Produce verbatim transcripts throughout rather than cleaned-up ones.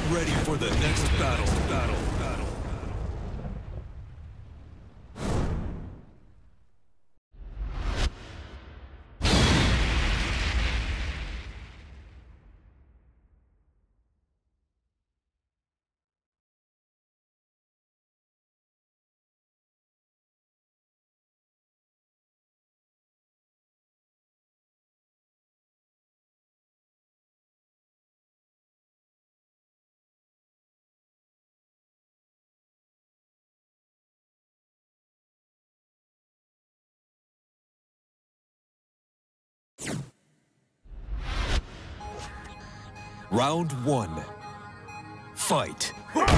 ready for the next battle. Battle. Battle. Round one. Fight.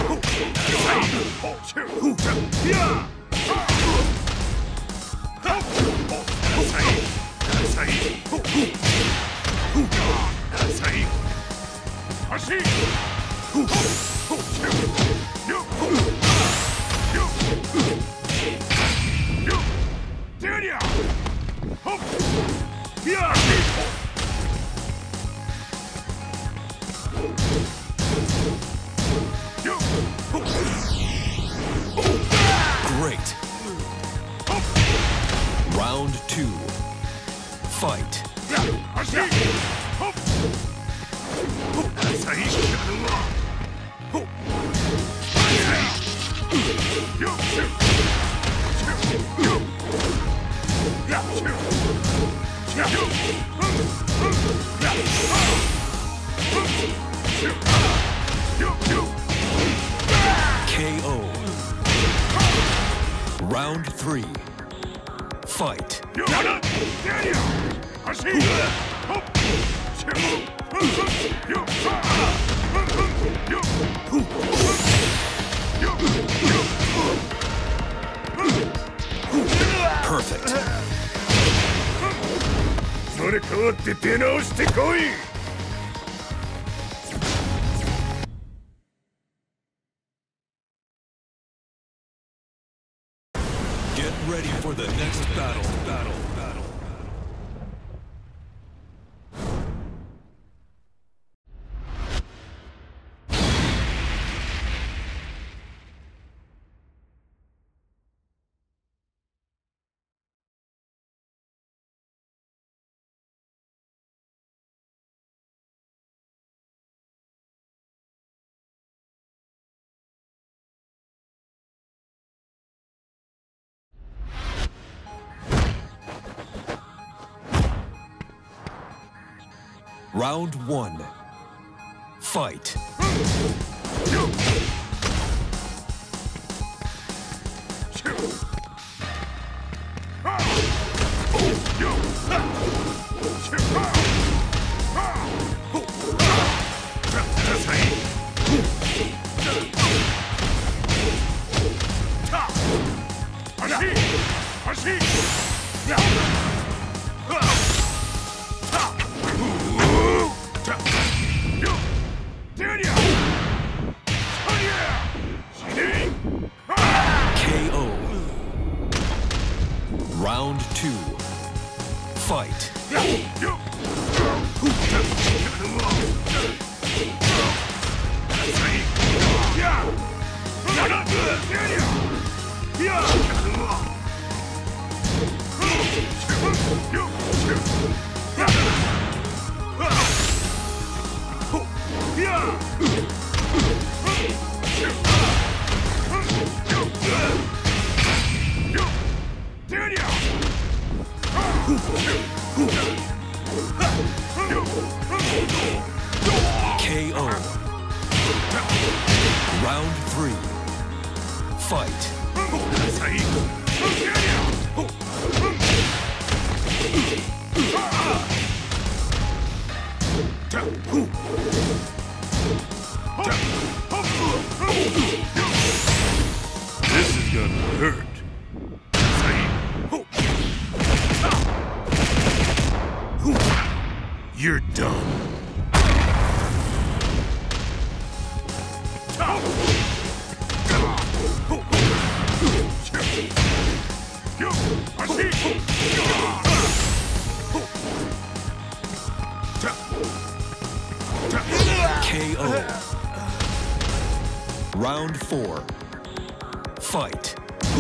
Great. Round two. Fight. K O. Round three. Fight. Perfect. Get ready for the next battle. Battle. Battle. Round one. Fight. K O. Round two. Fight. K O. Round three. Fight. This is gonna hurt. You're done. K O. Round four. Fight.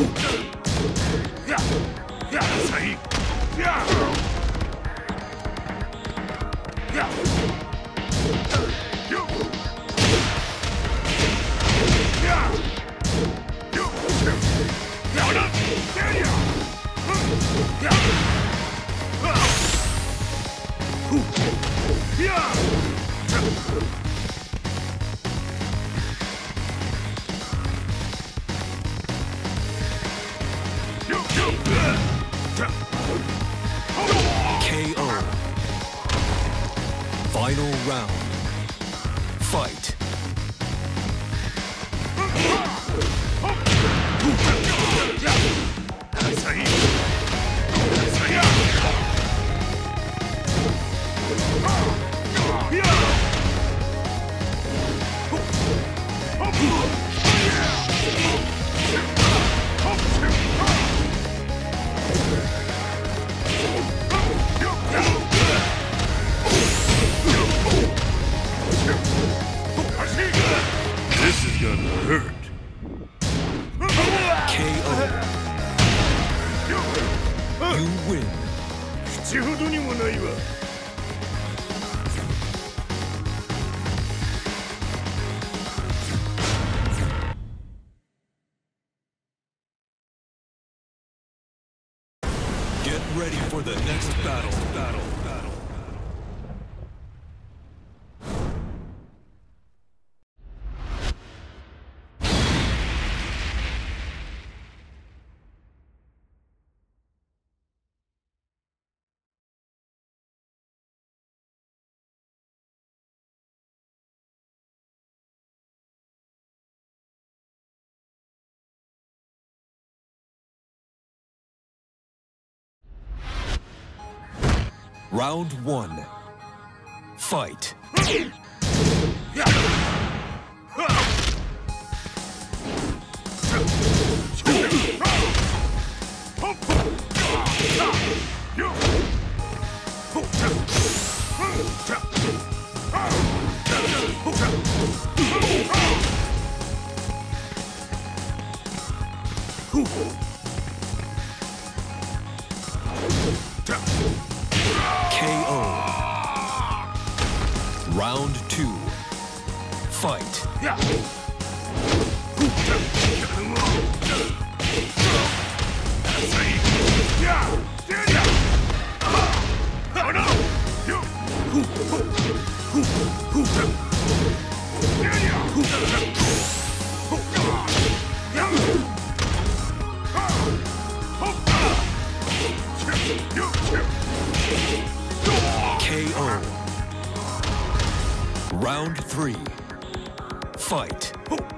K O. Final round. Fight. This is gonna hurt. K O. You win. 口ほどにもないわ。 Get ready for the next battle. Battle. Battle. Round one. Fight. K O. Round two. Fight. K O. Round three. Fight.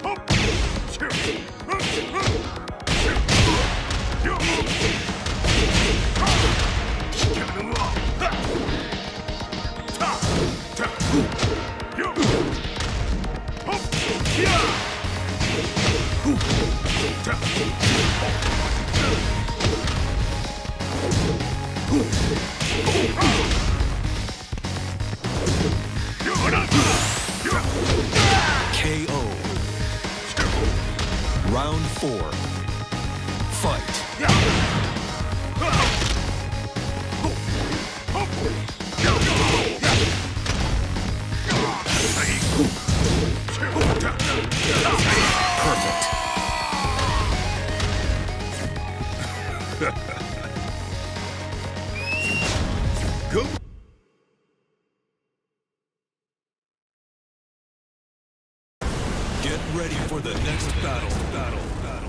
K O. Round four. Fight. Perfect. Go. Get ready for the next battle. Battle. Battle.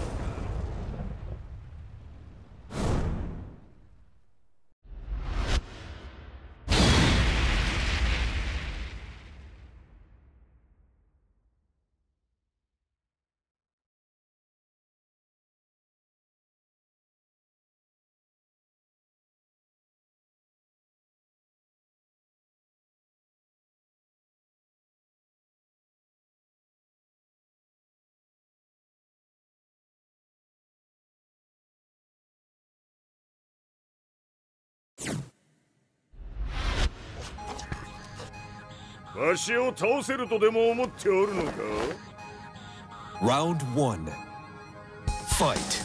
Round Round one. Fight.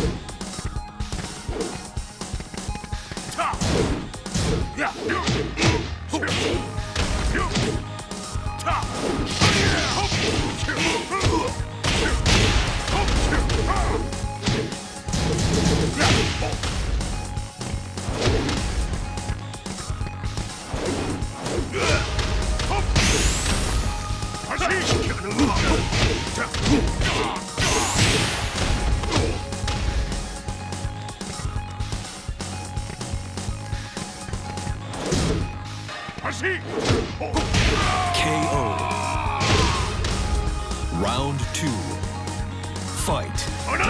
K O. Round two. Fight.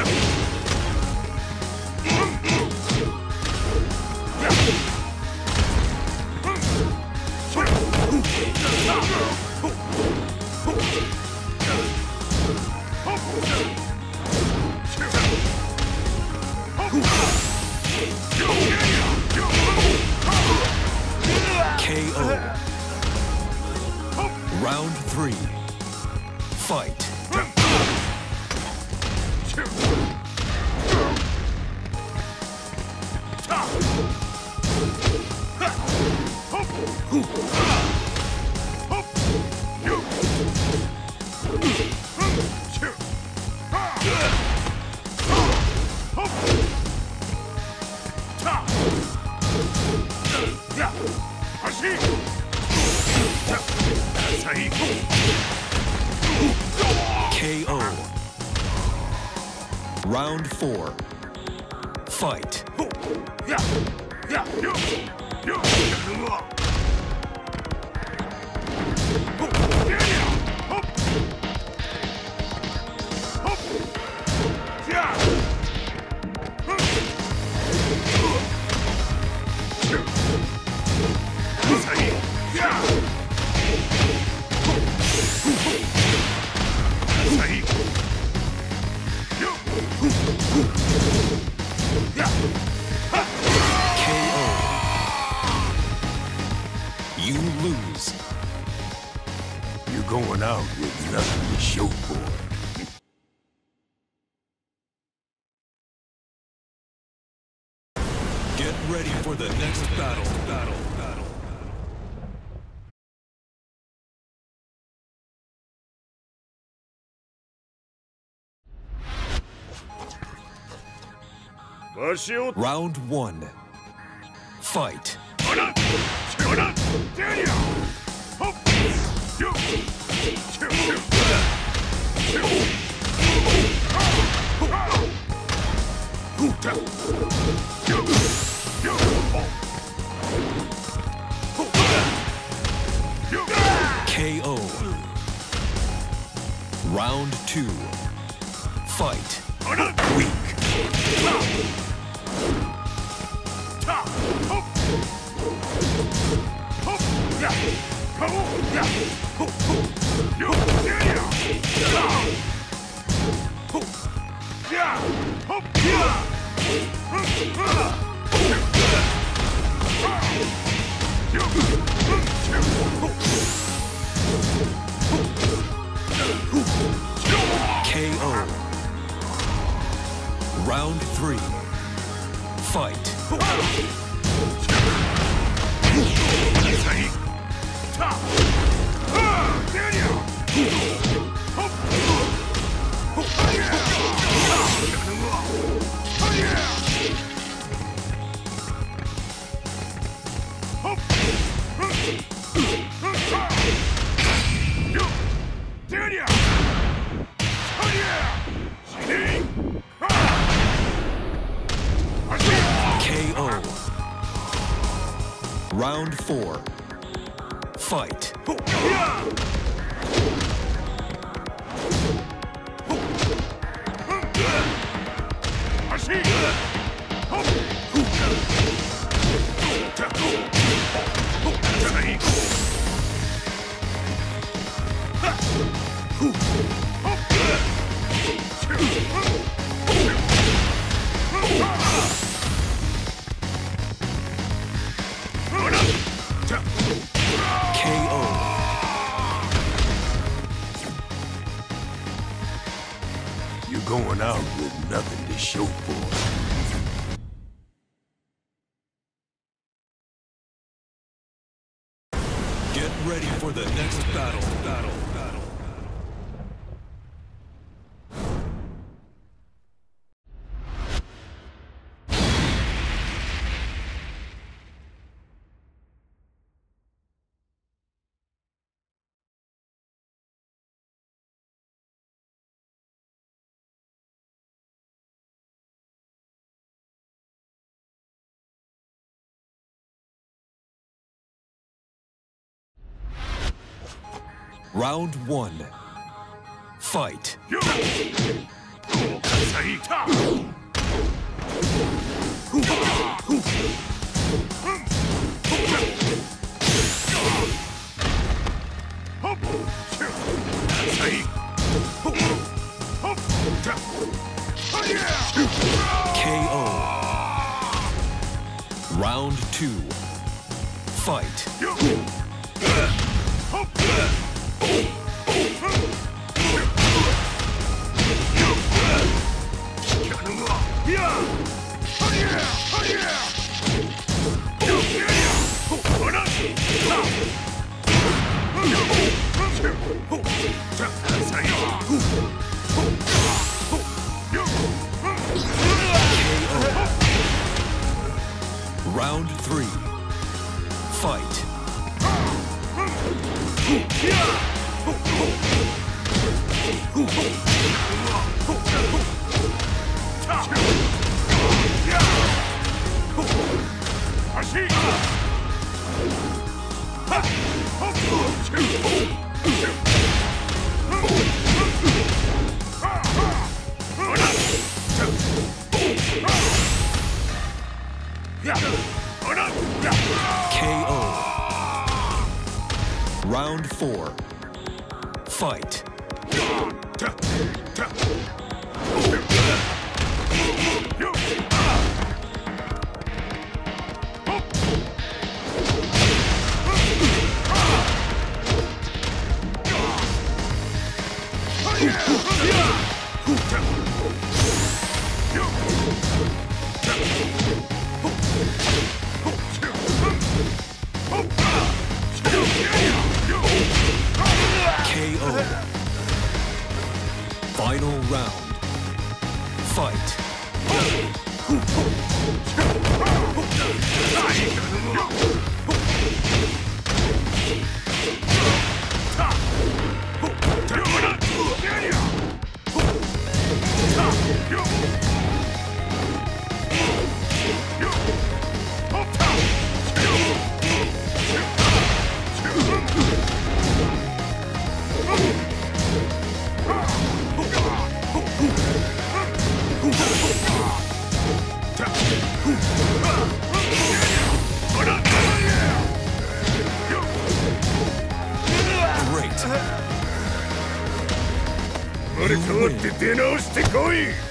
K O. Round three. Fight. K O. Round four. Fight. K O. You lose. You're going out with nothing to show for it. Get ready for the next battle. Battle. Battle. Round one. Fight. K O. Round two. Fight. Weak. K O. Round three. Fight. K O. Round four. Fight. going out with nothing to show for it. Get ready for the next battle. Battle. Battle. Round one. Fight. K O. Round two. Fight. Round three. Fight. K O. Round four. Fight. K O. Final round. Fight. Great. 生まれ変わって出直してこい。